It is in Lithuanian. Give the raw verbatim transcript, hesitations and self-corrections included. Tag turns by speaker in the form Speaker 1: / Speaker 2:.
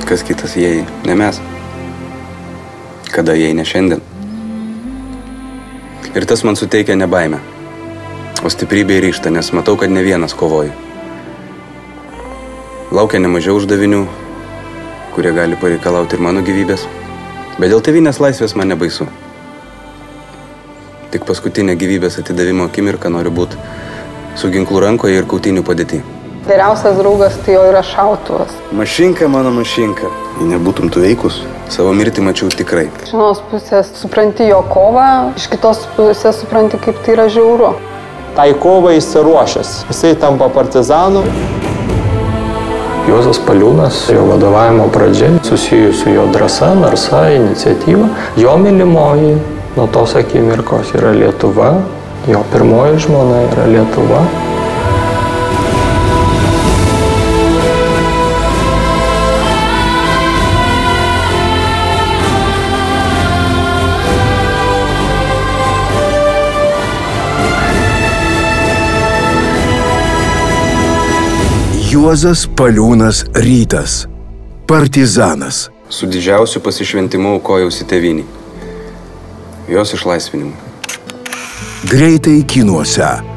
Speaker 1: kas kitas, jei ne mes. Kada jei ne šiandien. Ir tas man suteikia ne baimę, o stiprybę ir ryžtą, nes matau, kad ne vienas kovoju. Laukia nemažiau uždavinių, kurie gali pareikalauti ir mano gyvybės. Bet dėl tėvynės laisvės man nebaisu. Tik paskutinę gyvybės atidavimo akimirką noriu būti su ginklu rankoje ir kautynių padėti.
Speaker 2: Geriausias draugas tai jo yra šautuvas.
Speaker 1: Mašinka, mano mašinka. Jei nebūtum tu veikus, savo mirtį mačiau tikrai.
Speaker 2: Iš vienos pusės supranti jo kovą, iš kitos pusės supranti, kaip tai yra žiauru.
Speaker 3: Tai kovai įsiruošęs. Jisai tampa partizanu.
Speaker 4: Juozas Paliūnas, jo vadovavimo pradžia, susijus su jo drąsa, narsa, iniciatyva. Jo mylimoji nuo tos akimirkos yra Lietuva, jo pirmoji žmona yra Lietuva.
Speaker 5: Juozas Paliūnas Rytas. Partizanas.
Speaker 1: Su didžiausiu pasišventimu aukojausi tėvynį. Jos išlaisvinimu.
Speaker 5: Greitai kinuose.